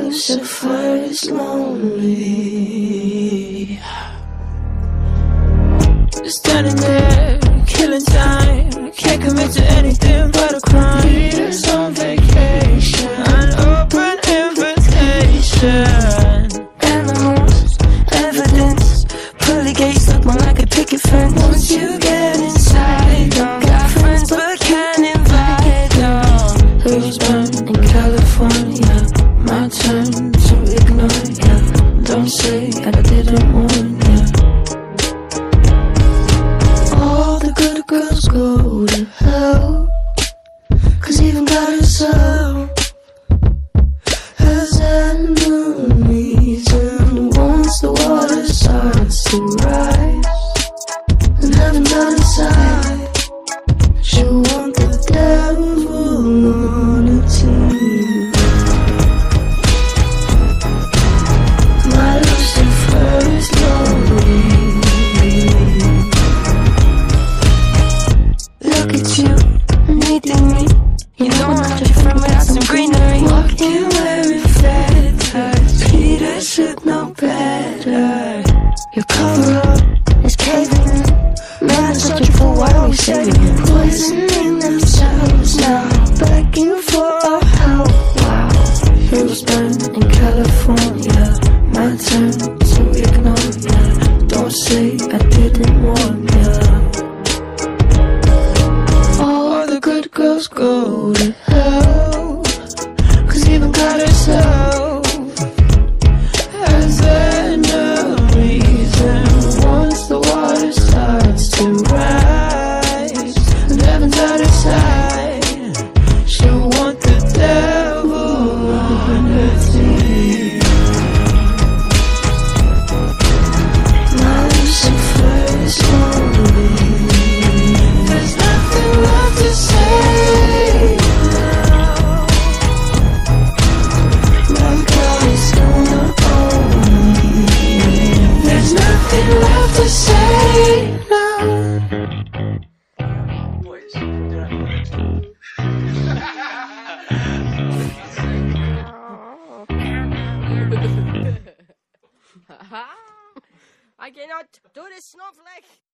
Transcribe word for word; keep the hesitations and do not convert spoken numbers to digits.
Lucifer is lonely. Just standing there, killing time. Can't commit to anything but a crime. Years on vacation, an open invitation. Animals, evidence. Pearly gates look more like a picket fence. Once you get inside, don't got friends but can't invite them. Who's born in California? My turn to ignore ya. Don't say I didn't warn ya. All the good girls go to hell, 'cause even God herself has enemies. And once the water starts to rise and heaven's out of sight, she'll want the devil on her team. My Lucifer is lonely. Look at you, needing me. You know I'm not your friend without some greenery. Walking wearing feathers, Peter should know better. Your cover-up is caving in. Man is such a fool, why are we saving him? Poisoning themselves now, begging for our help. Wow, he was burned in California. My turn to ignore ya. Don't say I didn't warn ya. All the good girls go to hell, 'cause even God herself has enemies. And once the water starts to rise and heaven's out of sight, she'll want the devil on her team. My Lucifer is lonely. There's nothing left to say now. My God is gonna own me. There's nothing left to say now. I cannot do this snowflake.